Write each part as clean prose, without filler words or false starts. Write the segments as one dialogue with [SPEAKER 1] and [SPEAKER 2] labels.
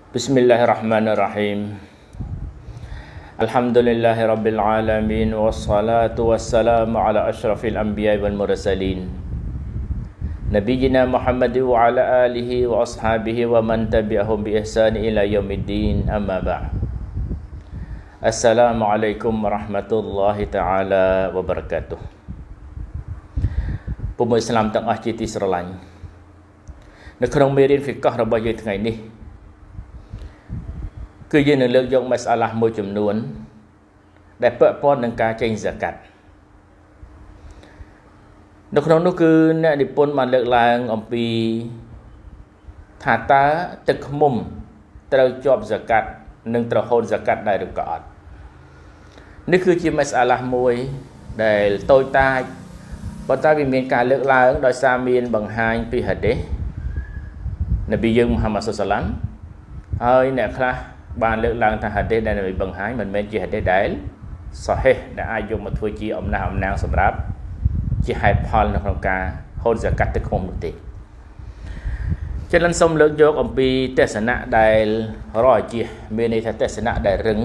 [SPEAKER 1] Bismillahirrahmanirrahim. Alhamdulillahirabbil alamin wassalatu wassalamu ala asyrafil anbiya'i wal mursalin. Nabiyyina Muhammad wa ala alihi wa ashabihi wa man tabi'ahum bi ihsan ila yaumiddin. Amma ba'd. Assalamualaikum warahmatullahi taala wabarakatuh. Puan Islamទាំងអស់ជាទីស្រឡាញ់នៅក្នុងមេរៀនហ្វីកះរបស់យើងថ្ងៃនេះគឺយើងនឹងលើកយកម៉ាសាឡាមួយចំនួនដែលពាក់ព័ន្ធនឹងការចេញហ្សាកាត់នៅក្នុងនោះគឺអ្នកនិពន្ធបានលើកឡើងអំពីថាតើទឹកឃ្មុំត្រូវជាប់ហ្សាកាត់និងត្រូវហូតហ្សាកាត់ដែរឬក៏អត់នេះគឺជាម៉ាសាឡាមួយដែលតូចតាចប៉ុន្តែវាមានការលើកឡើងដោយសារមានបង្ហាញពីហាឌីសនប៊ីយើងមូហាម៉ាត់ សល្លាមហើយអ្នកខ្លះបានលើកឡើងថាហាឌីសដែលនប៊ីបង្ហាញមិនមែនជាហាឌីសដែលសូហេះដែលអាចយកមកធ្វើជាអំណះអំណាងសម្រាប់ជាហេតុផលនៅក្នុងការហូតហ្សាកាត់ទឹកឃ្មុំនោះទេចឹងសូមលើកយកអំពីទស្សនៈដែលរអជាមានន័យថាទស្សនៈដែលរឹង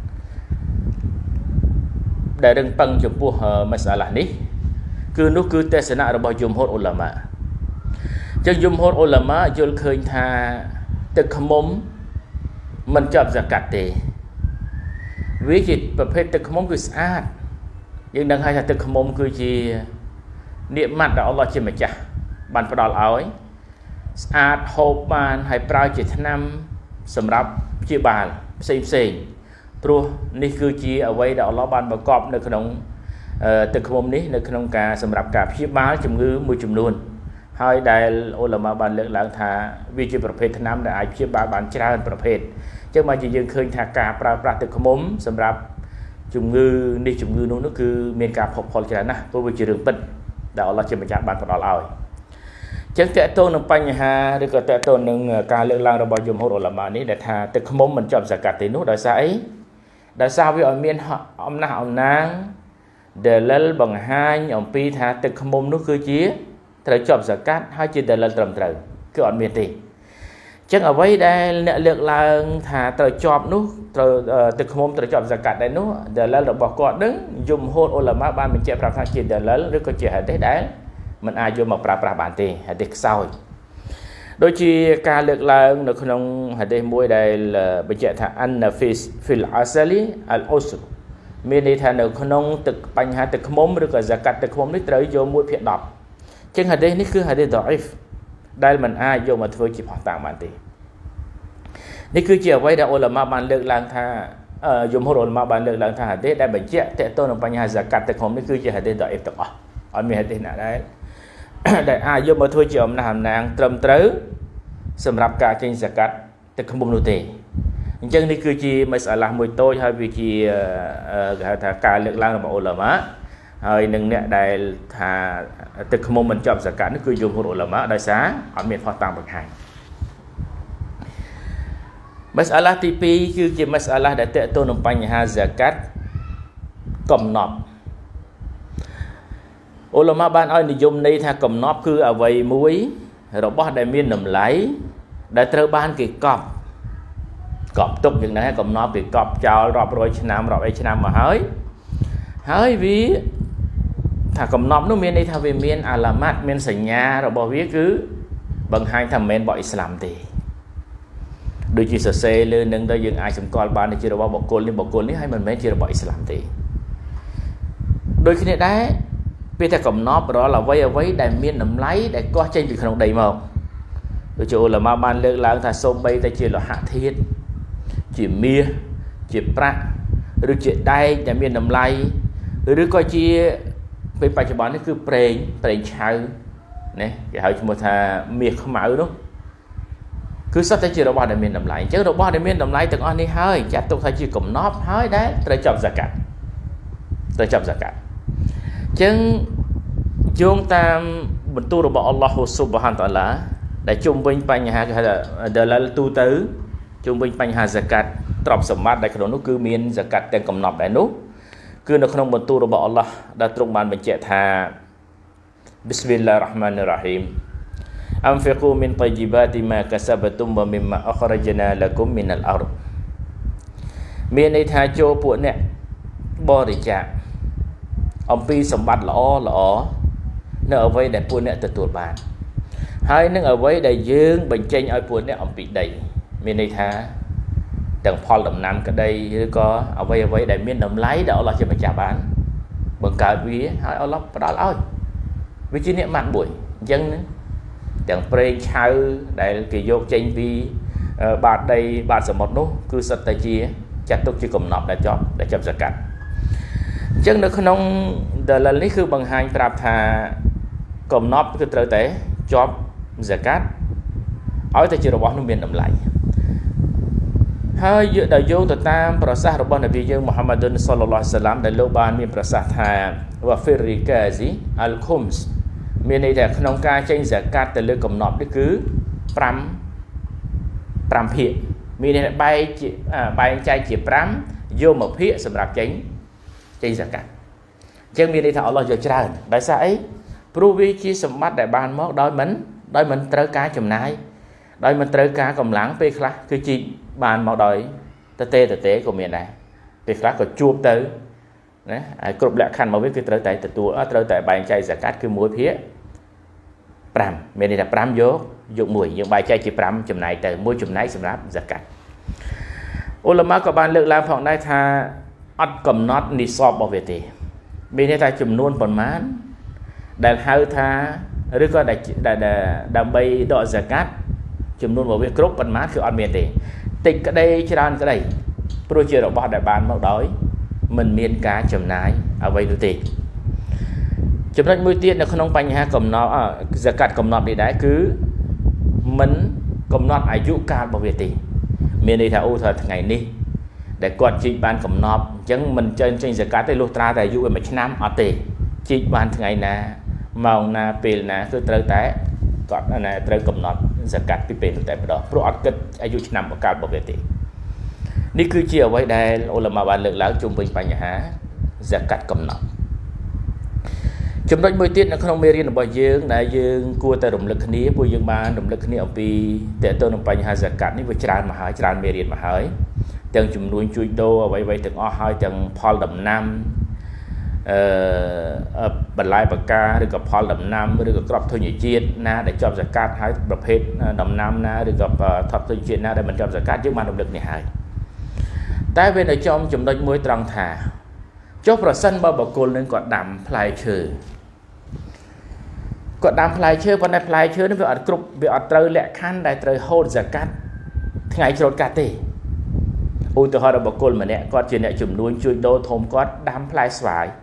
[SPEAKER 1] ពឹងចំពោះម៉ាសាឡានេះគឺនោះគឺទស្សនៈរបស់យមហូរអ៊ុលាម៉ាចឹងយមហូរអ៊ុលាម៉ាយល់ឃើញថាទឹកឃ្មុំមិនចាប់ហ្សាកាត់ទេវាជាប្រភេទទឹកឃ្មុំគឺស្អាតយើងដឹងហើយថាទឹកឃ្មុំគឺជានិម័តដែលអល់ឡោះជាម្ចាស់បានផ្ដល់ឲ្យស្អាតហូបបានហើយប្រើជាថ្នាំសម្រាប់ព្យាបាលផ្សេងព្រោះនេះគឺជាអ្វីដែលអល់ឡោះបានបង្កប់នៅក្នុងទឹកឃ្មុំនេះនៅក្នុងការសម្រាប់ការព្យាបាលជំងឺមួយចំនួនហើយដែលអ៊ុលាម៉ាបានលើកឡើងថាវាជាប្រភេទថ្នាំដែលអាចព្យាបាលបានច្រើនប្រភេទអញ្ចឹងមកជាយើងឃើញថាការប្រើប្រាស់ទឹកឃ្មុំសម្រាប់ជំងឺនេះជំងឺនោះគឺមានការផុសផុលច្រើនណាស់ព្រោះវាជារឿងពិតដែលអល់ឡោះជាម្ចាស់បានផ្ដល់ឲ្យអញ្ចឹងតើតើនឹងបញ្ហាឬក៏តើតើនឹងការលើកឡើងរបស់យមហូរអ៊ុលាម៉ានេះដែលថាទឹកឃ្មុំមិនជាប់ហ្សាកាត់ទេនោះដោយសារអីដោយសារវាឲ្យមានអំណះអំណាងដែលលលបង្ហាញអំពីថាទឹកឃ្មុំនោះគឺជាត្រូវជាប់ហ្សាកាត់ហើយជាដែលលត្រឹមត្រូវគឺអត់មានទេចឹងអ្វីដែលអ្នកលើកឡើងថាត្រូវជាប់នោះត្រូវទឹកឃ្មុំត្រូវជាប់ហ្សាកាត់ដែរនោះដែលលរបស់គាត់នឹងយមហូរអ៊ុលាម៉ាបានបញ្ជាក់ប្រាប់ថាជាដែលលឬក៏ជាហាឌីសដែលមិនអាចយកមកប្រើប្រាស់បានទេហាឌីសខ្សោយដូចជាការលើកឡើងនៅក្នុងហាឌីសមួយដែលបញ្ជាក់ថាអានណាហ្វីសហ្វីលអាសាលីអលអ៊ុស្រមានន័យថានៅក្នុងទឹកបញ្ហាទឹកឃ្មុំឬក៏ហ្សាកាត់ទឹកឃ្មុំនេះត្រូវយក1/10ចឹងហាឌីសនេះគឺហាឌីសដអ៊ីហ្វដែលមិនអាចយកមកធ្វើជាផុសតាងបានទេនេះគឺជាអ្វីដែលអ៊ុលាម៉ាបានលើកឡើងថាយមហូរអ៊ុលាម៉ាបានលើកឡើងថាហាឌីសដែលបញ្ជាក់តកតទៅនឹងបញ្ហាហ្សាកាត់ទឹកឃ្មុំនេះគឺជាហាឌីសដអ៊ីហ្វទាំងអស់អត់មានហាឌីសណាដែលអាចយកមកធ្វើជាអំណះអំណាងត្រឹមត្រូវសម្រាប់ការចេញហ្សាកាត់ទឹកឃ្មុំនោះទេអញ្ចឹងនេះគឺជាម៉ាសាឡាមួយតូចហើយវាជាគេហៅថាការលើកឡើងរបស់អ៊ុលាម៉ាហើយនឹងអ្នកដែលថាទឹកឃ្មុំមិនជាប់ហ្សាកាត់នេះគឺយមហូរអ៊ុលាម៉ាដោយសារអត់មានផុសតាងបង្ហាញម៉ាសាឡាទី2គឺជាម៉ាសាឡាដែលតកតទៅនឹងបញ្ហាហ្សាកាត់កំណប់អ៊ុលាម៉ាបានឲ្យនិយមន័យថាកំណប់គឺអ្វីមួយរបស់ដែលមានតម្លៃដែលត្រូវបានគេកប់ទុកយ៉ាងណាកំណប់គេកប់ចោលរាប់រយឆ្នាំរាប់អីឆ្នាំមកហើយវាថាកំណប់នោះមានន័យថាវាមានអាឡាម៉ាត់មានសញ្ញារបស់វាគឺបង្ហាញថាមិនមែនរបស់អ៊ីស្លាមទេដូចជាសរសេរលើនឹងទៅយើងអាចសម្គាល់បានជារបស់បុគ្គលនេះហើយមិនមែនជារបស់អ៊ីស្លាមទេដូចគ្នាដែរពេលតែកំណប់រាល់អ្វីដែលមានតម្លៃដែលកោះចេញពីក្នុងដីមកដូចជាអ៊ុលាម៉ាបានលើកឡើងថាសូម្បីតែជាលោហៈធាតុជាមាសជាប្រាក់ឬជាដែកដែលមានតម្លៃឬក៏ជាពេលបច្ចុប្បន្ននេះគឺប្រេងឆៅណាគេហៅឈ្មោះថាមាសខ្មៅនោះគឺសុទ្ធតែជារបស់ដែលមានតម្លៃអញ្ចឹងរបស់ដែលមានតម្លៃទាំងអស់នេះហើយចាត់ទុកថាជាកំណប់ហើយដែលត្រូវចាប់ហ្សាកាត់អញ្ចឹងយោងតាមបន្ទូលរបស់អល់ឡោះស៊ុបហានតាឡាដែលជុំវិញបញ្ហាគេហៅថាដលលទូទៅជុំវិញបញ្ហាហ្សាកាត់ទ្រព្យសម្បត្តិដែលក្នុងនោះគឺមានហ្សាកាត់ទាំងកំណប់ដែរនោះគឺនៅក្នុងបន្ទូលរបស់អល់ឡោះដែលទ្រង់បានបញ្ជាក់ថា Bismillahirrahmanirrahim أنفقوا من طيبات ما كسبتم ومما أخرجنا لكم من الأرض មានន័យថាចូលពួកអ្នកបរិច្ចាគអំពីសម្បត្តិល្អល្អនៅអ្វីដែលពួកអ្នកទទួលបានហើយនឹងអ្វីដែលយើងបញ្ចេញឲ្យពួកអ្នកអំពីដីមានន័យថាទាំងផលដំណាំក្តីឬក៏អ្វីអ្វីដែលមានតម្លៃដែលអល់ឡោះជាម្ចាស់បានបង្កើតវាហើយអល់ឡោះផ្ដល់ឲ្យវាជាអ្នកម៉ាត់មួយអញ្ចឹងទាំងប្រេងឆៅដែលគេយកចេញពីបាតដីបាតសមុទ្រនោះគឺសិតតែជាចាត់ទុកជាកំណប់ដែលជាប់សកាត់អញ្ចឹងនៅក្នុងដលិលនេះគឺបង្ហាញប្រាប់ថាកំណប់គឺត្រូវតែជាប់សកាត់ឲ្យតែជារបស់នោះមានតម្លៃហើយដល់យោងទៅតាមប្រសាសន៍របស់នប៊ីយើងមូហាម៉ាឌុនសល្លឡោះអាឡៃសាឡាមដែលលោកបានមានប្រសាសន៍ថាវ៉ាហ្វីរីកាស៊ីអលឃុមសមានន័យថាក្នុងការចេញសកាត់ទៅលើកំណប់នេះគឺ5ភាគមានន័យថាបែងចែកជា5យក1ភាគសម្រាប់ចេញសកាត់អញ្ចឹងមានន័យថាអល់ឡោះយកច្រើនដោយសារអីព្រោះវាជាសម្បត្តិដែលបានមកដោយមិនត្រូវការចំណាយដោយមិនត្រូវការកម្លាំងពេលខ្លះគឺជីកបានមកដោយតេក៏មានដែរពេលខ្លះក៏ជួបទៅណាហើយគ្រប់លក្ខខណ្ឌមកវាគឺត្រូវតែទទួលត្រូវតែបែងចែកសកាត់គឺ1ភាគ5មានន័យថា5យក1យើងបែងចែកជា5ចំណែកទៅ1ចំណែកសម្រាប់សកាត់អ៊ុលម៉ាក៏បានលើកឡើងផងដែរថាអត់កំណត់និសបរបស់វាទេមានន័យថាចំនួនប៉ុន្មានដែលហៅថាឬក៏ដើម្បីដកសកាត់ចំនួនរបស់វាគ្រប់ប៉ុន្មានគឺអត់មានទេតិចក្តីច្រើនក្តីព្រោះជារបស់ដែលបានមកដោយមិនមានការចំណាយអ្វីនោះទេចំណុចមួយទៀតនៅក្នុងបញ្ហាកំណត់សកាត់កំណត់នេះដែរគឺមិនកំណត់អាយុកាលរបស់វាទេមានន័យថាអូថាថ្ងៃនេះដែលគាត់ជីកបានកំណត់អញ្ចឹងមិនចេញសកាត់ទេលុះត្រាតែអាយុវា1ឆ្នាំអត់ទេជីកបានថ្ងៃណាម៉ោងណាពេលណាគឺត្រូវតែគាត់ត្រូវកំណត់សកាត់ពីពេលតែម្ដងព្រោះអត់គិតអាយុឆ្នាំកាលរបស់វាទេនេះគឺជាអ្វីដែលអ៊ុលម៉ាបានលើកឡើងជុំវិញបញ្ហាសកាត់កំណត់ចំណុចមួយទៀតនៅក្នុងមេរៀនរបស់យើងដែលយើងគួរតែរំលឹកគ្នាព្រោះយើងបានរំលឹកគ្នាអំពីតើតើនឹងបញ្ហាសកាត់នេះវាច្រើនមកហើយច្រើនមេរៀនមកហើយទាំងចំនួនជួញដូរអ្វីៗទាំងអស់ហើយទាំងផលដំណាំបន្លែបកាឬក៏ផលដំណាំឬក៏គ្រាប់ធញ្ញជាតិណាដែលជាប់សកាត់ហើយប្រភេទដំណាំណាឬក៏ថប់ធញ្ញជាតិណាដែលមិនជាប់សកាត់យើងបានរំលឹកនេះហើយតែវានៅចំចំណុចមួយត្រង់ថាចុះប្រសិនបើបុគ្គលនឹងគាត់ដាំផ្លែឈើគាត់ដាំផ្លែឈើប៉ុន្តែផ្លែឈើនេះវាអត់គ្រប់វាអត់ត្រូវលក្ខខណ្ឌដែលត្រូវហូតសកាត់ថ្ងៃច្រូតកាត់ទេឧទាហរណ៍បុគ្គលម្នាក់គាត់ជាអ្នកជំនួញជួយដូរធំគាត់ដាំផ្លែស្វាយ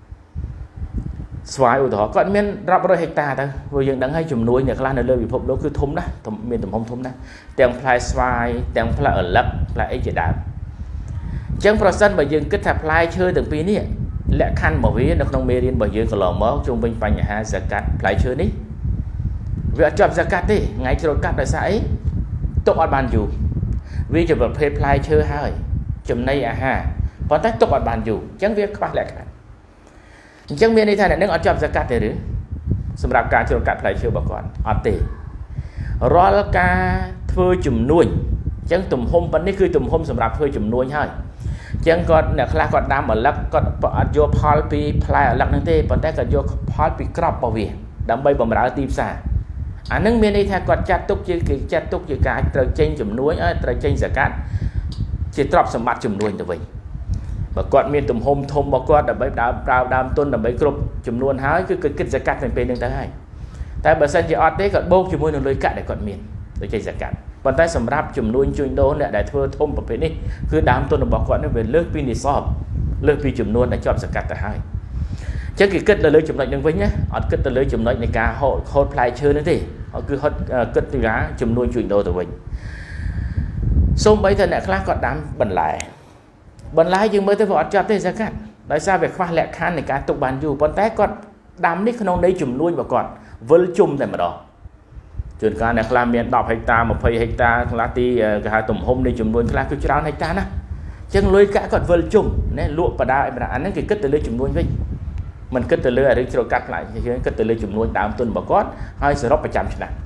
[SPEAKER 1] ឧទាហរណ៍គាត់មានរាប់រយហិកតាទៅព្រោះយើងដឹងហើយជំនួញអ្នកខ្លះនៅលើពិភពលោកគឺធំណាស់មានទំហំធំណាស់ទាំងផ្លែស្វាយទាំងផ្លែឪឡឹកផ្លែអីជាដើមអញ្ចឹងប្រសិនបើយើងគិតថាផ្លែឈើទាំងពីរនេះលក្ខខណ្ឌរបស់វានៅក្នុងមេរៀនរបស់យើងកន្លងមកជុំវិញបញ្ហាសកាត់ផ្លែឈើនេះវាអត់ជាប់សកាត់ទេថ្ងៃច្រូតកាត់ដោយសារអីទុកអត់បានយូរវាជាប្រភេទផ្លែឈើហើយចំណីអាហារប៉ុន្តែទុកអត់បានយូរអញ្ចឹងវាខ្វះលក្ខខណ្ឌអញ្ចឹងមានន័យថាអ្នកនឹងអត់ជាប់សកាត់ទេឬសម្រាប់ការច្រូតកាត់ផ្លែឈើរបស់គាត់អត់ទេរាល់ការធ្វើជំនួញអញ្ចឹងទំហំប៉ុណ្នេះគឺទំហំសម្រាប់ធ្វើជំនួញហើយអញ្ចឹងគាត់អ្នកខ្លះគាត់ដាំឪឡឹកគាត់អត់យកផលពីផ្លែឪឡឹកហ្នឹងទេប៉ុន្តែគាត់យកផលពីក្របរបស់វាដើម្បីបម្រើទីផ្សារអានឹងមានន័យថាគាត់ចាត់ទុកជាការត្រូវចេញជំនួញឲ្យត្រូវចេញសកាត់ជាទ្រព្យសម្បត្តិជំនួញទៅវិញបើគាត់មានទំហំធំរបស់គាត់ដើម្បីប្រើដើមទុនដើម្បីគ្រប់ចំនួនហើយគឺគិតសកាត់ទៅពេលហ្នឹងទៅហើយតែបើសិនជាអត់ទេគាត់បូកជាមួយនឹងលុយកាក់ដែលគាត់មានទៅចេញសកាត់ប៉ុន្តែសម្រាប់ចំនួនជួញដូរអ្នកដែលធ្វើធំប្រភេទនេះគឺដើមទុនរបស់គាត់នេះវាលើសពីនិសបលើសពីចំនួនដែលជាប់សកាត់ទៅហើយអញ្ចឹងគេគិតទៅលើចំណុចហ្នឹងវិញណាអត់គិតទៅលើចំណុចនៃការហូតផ្លែឈើនេះទេគឺហត់គិតទៅថាចំនួនជួញដូរទៅវិញសូម្បីតែអ្នកខ្លះគាត់ដាំបន្លែយើងមើលទៅវាអត់ជាប់ទេសកាត់ដោយសារវាខ្វះលក្ខខណ្ឌនៃការទុកបានយូរប៉ុន្តែគាត់ដាំនេះក្នុងដីចំនួនរបស់គាត់វិលជុំតែម្ដងជួនកាលអ្នកខ្លះមាន10ហិកតា20ហិកតាខ្លះទីគេហៅទំហំនៃចំនួនខ្លះគឺច្រើនហិកតាណាអញ្ចឹងលុយកាក់គាត់វិលជុំណាលក់បដាអីបដាអាហ្នឹងគេគិតទៅលើចំនួនវិញមិនគិតទៅលើរឿងច្រូតកាត់ផ្លែឈើគិតទៅលើចំនួនដើមទុនរបស់គាត់ហើយសរុបប្រចាំឆ្នាំ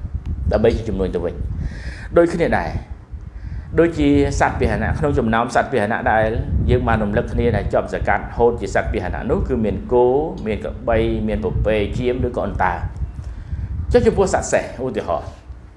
[SPEAKER 1] đã bây chùm nuôi từ mình đôi khi này đôi khi sát bị hại không chùm nóng sát bị hại đại nhưng mà nồng lực này là chọn giải cát hôn chỉ sát bị hại nút cứ miền cố miền cận bay miền bờ bề chiếm đứa con ta cho chùm vua sát sẻ ưu tiên họ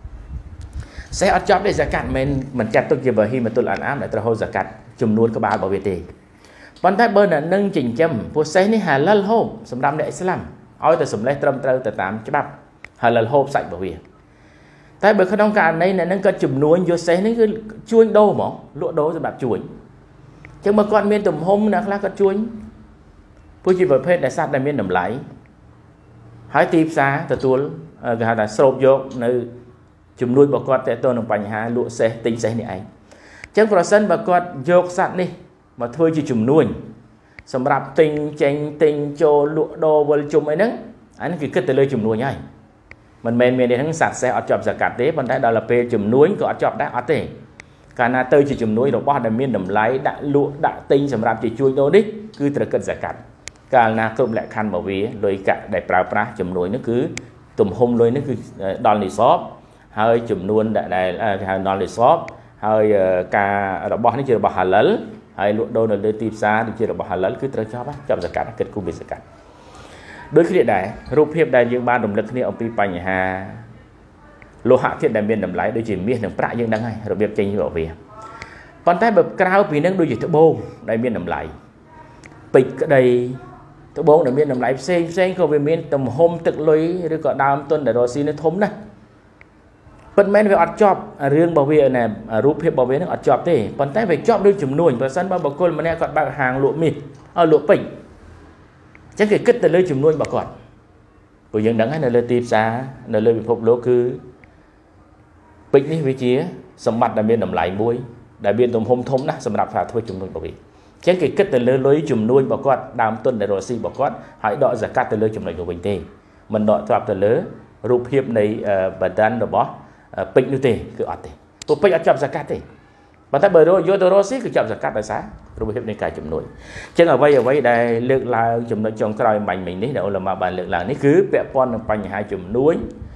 [SPEAKER 1] sẽ ở chọn để giải cát mình chặt tôi chỉ bởi khi mà tôi làm ám lại tôi hôn giải cát chùm nuôi có ba bảo vệ tiền vấn đề bên là nâng chỉnh châm vua sẽ này hà lal hôm sầm đam để Islam ôi từ sầm lấy trâm trâu từ 8 chấp hà lal hôm sạch bảo vệ tại bởi không cả này là nâng cân chùm nuôi vô xe nó cứ chuối đô mà lụa đô rồi bạc chuối chứ mà con miền tùm hôm là con chuối vui chỉ với phết đại sát đại miền nằm lấy hãy tìm xa từ tuôn gà là sộp vô nơi chùm nuôi bà con tại tôi nằm bánh hà lụa xe tính xe này anh chứ vào sân bà con vô sát đi mà thôi chỉ chùm nuôi xong rạp tình chanh tình cho lụa đô với chùm ấy nâng anh cứ kết từ lời chùm nuôi nhá mình để thằng sạch sẽ ở chọc zakat tế vấn đề đó là pe chùm núi có chọc đã ở thế cả na tơi chỉ chùm núi rồi bao đầm miên đầm lái đã lụa đã tinh sầm rạp chỉ chui đô đích cứ từ cận zakat cả na cơm lại khăn bảo vệ lôi cả đại pra chùm núi nó cứ tùm hôm lôi nó cứ đòn lì xóp hơi chùm nuôn đại đòn lì xóp hơi cả rồi bao nó chưa bảo hà lớn hay lụa đô là đưa tìm xa thì chưa được bảo hà lớn cứ từ chọc zakat kết cung bị zakat đối với địa đạiรูป ភាព ដែល យើង បាន រំលឹក គ្នា អំ ពី បញ្ហា លោហៈ ធាតុ ដែល មាន តម្លៃ ដូច ជា មាស និង ប្រាក់ យើង ដឹង ហើយ របៀប ចេញ ពី វា ប៉ុន្តែ បើ ក្រៅ ពី នឹង ដូច ជា ត្បូង ដែល មាន តម្លៃ ពេជ្រ ក្តី ត្បូង ដែល មាន តម្លៃ ផ្សេង ផ្សេង ក៏ វា មាន ទំហំ ទឹក លុយ ឬ ក៏ ដើម ទុន ដែល រស់ ស៊ី នៅ ធំ ណាស់ ប៉ុន្តែ វា អត់ ចប់ រឿង របស់ វា ណែ រូប ភាព របស់ វា នឹង អត់ ចប់ ទេ ប៉ុន្តែ វា ចប់ ដូច ចំនួន បើ សិន បើ បុគ្គល ម្នាក់ គាត់ បើក ហាង លក់ មាស លក់ ពេជ្រ chẳng kể kết từ lời chùm nuôi bà con của dân đắng hay là lời tìm xa là lời bị phục lỗ cứ bích ní vị trí sầm mặt đã biên nằm lại muối đã biên tôm hôm thôm nè sầm đạp phà thôi chùm nuôi bà vị chẳng kể kết từ lời chùm nuôi bà con đàm tuần để rồi si bà con hãy đợi giả cắt từ lời chùm nuôi của mình tê mình đợi thoát từ lời rụp hiệp này bà đan rồi bó bích như tê cứ ọt tê tôi bích ở chậm giả cắt tê và ta bởi rồi vô tôi xí cứ chậm giả cắt tại sao rồi hiệp này cài chùm nuôi chẳng ở vây đây lược là chùm nuôi trong cái mạnh mình đấy đâu là mà bạn lược là ní cứ vẽ con bằng hai chùm nuôi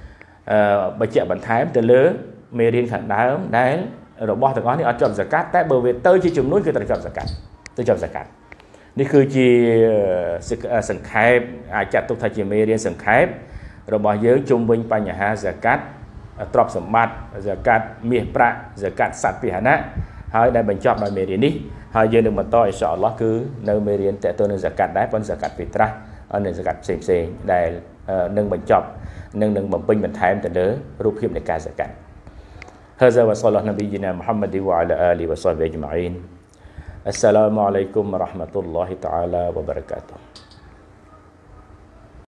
[SPEAKER 1] bà trẻ bạn thái từ lớn mê riêng khẳng đá đấy rồi bỏ thằng đó thì ở chậm giả cắt tại bởi vì tôi chỉ chùm nuôi cứ tại chậm giả cắt tôi chậm giả cắt ní cứ chỉ sừng khai ai chặt tôi thay chỉ mê riêng sừng khai rồi bỏ dưới chung bên bằng hai giả cắt trọc sầm mặt giả cắt miệt pra giả cắt sạch bị hảហើយដែលបញ្ចប់ដោយមេរៀននេះហើយយើងនឹងបន្តអ៊ីនសាអល់ឡោះគឺនៅមេរៀនតេតទៅនឹងហ្សាកាត់ដែរប៉ុន្តែហ្សាកាត់ពីត្រាស់និងហ្សាកាត់ផ្សេងៗដែលនឹងបញ្ចប់នឹងបំពេញបន្ថែមទៅលើរូបភាពនៃការហ្សាកាត់ هذا وصلى الله نبينا محمد وعلى آله وصحبه أجمعين السلام عليكم ورحمة الله تعالى وبركاته